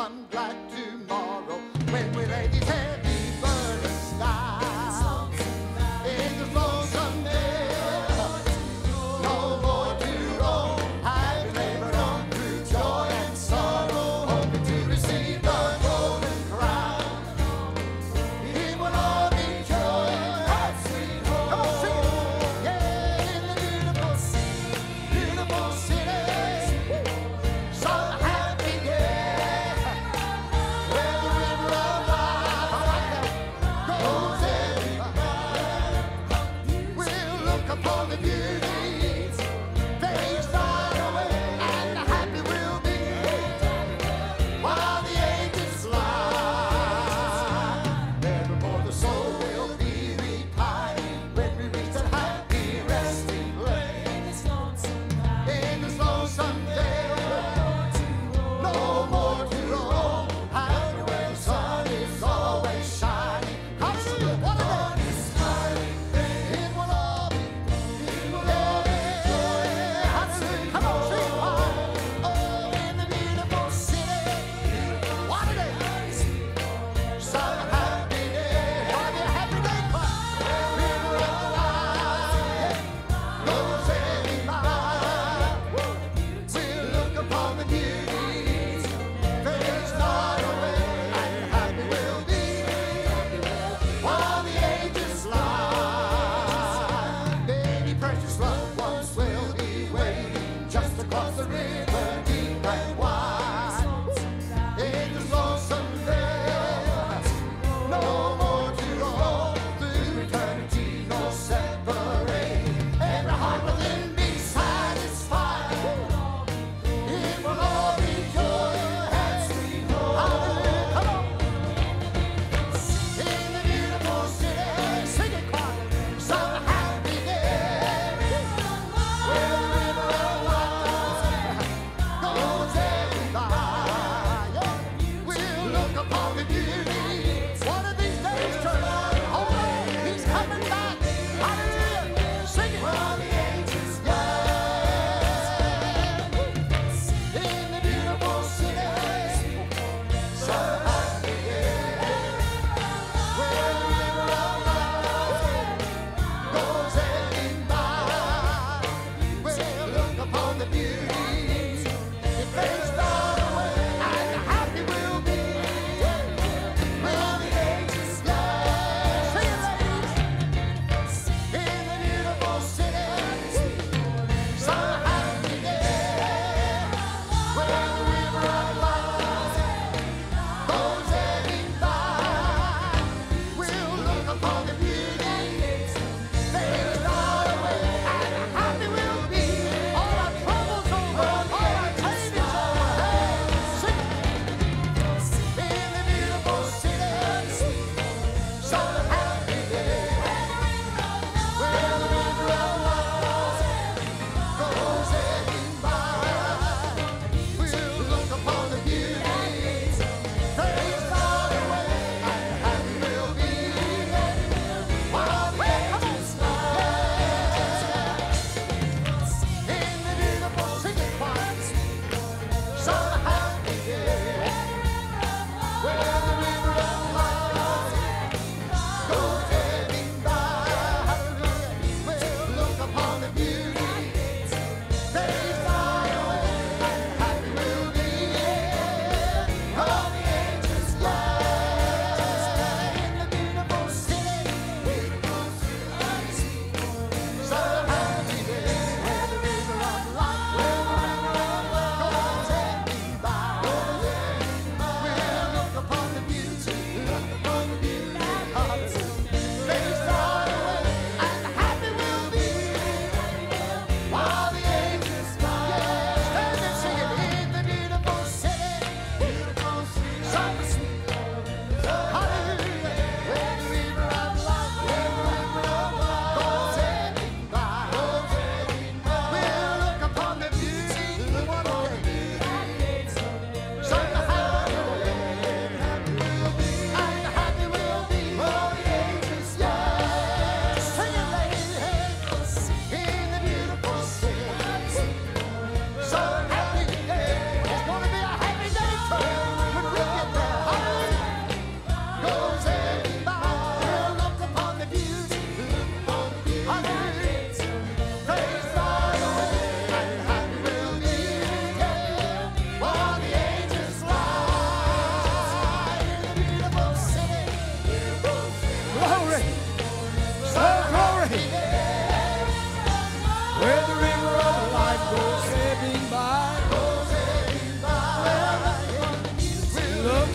some glad tomorrow when we lay these heavy burdens down. In the lonesome day, no more to roam. I've labored on through joy and sorrow, hoping to receive the golden crown. It will all be joy and sweet home. Come on, sing it. Yeah, in the beautiful city, some happy day.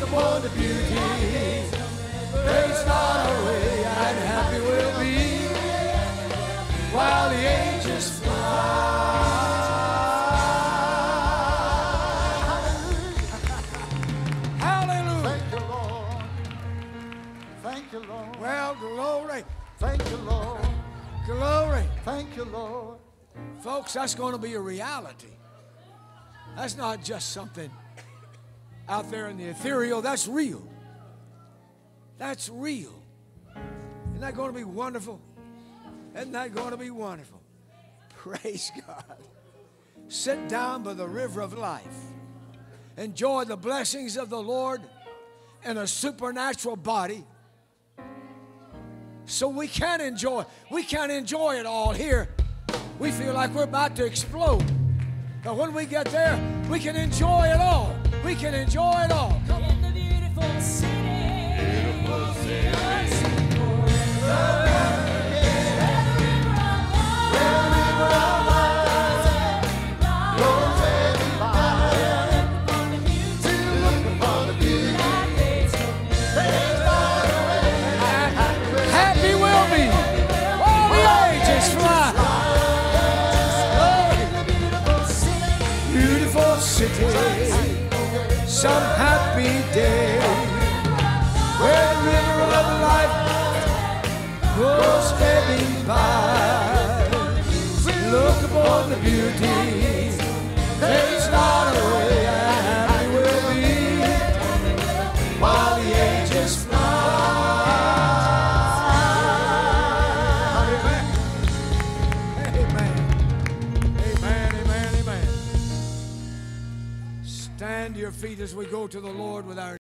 upon the beauty. Fades not away, and happy we'll be while the ages fly. Hallelujah. Thank you, Lord. Thank you, Lord. Well, glory. Thank you, Lord. Glory. Thank you, Lord. Folks, that's going to be a reality. That's not just something out there in the ethereal. That's real. That's real. Isn't that going to be wonderful? Isn't that going to be wonderful? Praise God. Sit down by the river of life. Enjoy the blessings of the Lord in a supernatural body. So we can't enjoy it all here. We feel like we're about to explode. But when we get there, we can enjoy it all. We can enjoy it all. Come on. In the beautiful city. Beautiful city. Happy we'll be. All the ages fly. Beautiful city. Some happy day. Where the river of life goes ebbing by. Look upon the beauty. Fades not away, and happy we'll be while the ages fly. Amen. Amen, amen, amen. Stand to your feet as we go to the Lord with our